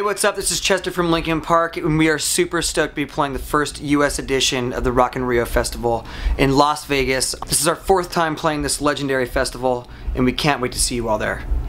Hey, what's up? This is Chester from Linkin Park, and we are super stoked to be playing the first US edition of the Rock in Rio Festival in Las Vegas. This is our 4th time playing this legendary festival, and we can't wait to see you all there.